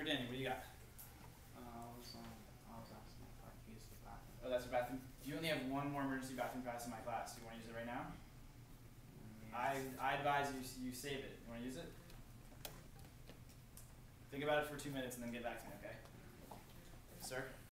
for Danny. What do you got? I was asking if I could use the bathroom. Oh, that's your bathroom. You only have one more emergency bathroom pass in my class. Do you want to use it right now? I advise you save it. You want to use it? Think about it for 2 minutes and then get back to me, okay? Sir?